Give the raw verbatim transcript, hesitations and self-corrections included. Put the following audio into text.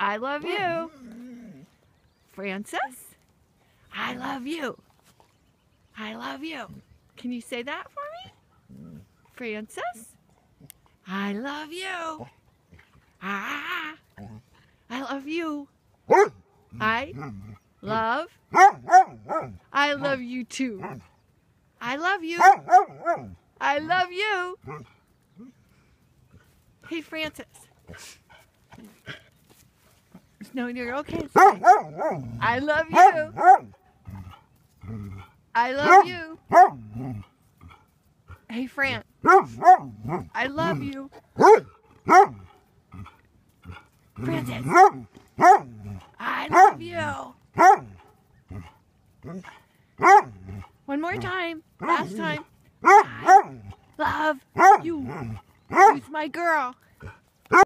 I love you. Francis, I love you. I love you. Can you say that for me? Francis, I love you. Ah, I love you. I love. I love you too. I love you. I love you. Hey, Francis. No, you're okay. I love you. I love you. Hey, Fran. I love you. Francis. I love you. One more time. Last time. I love you. Who's my girl?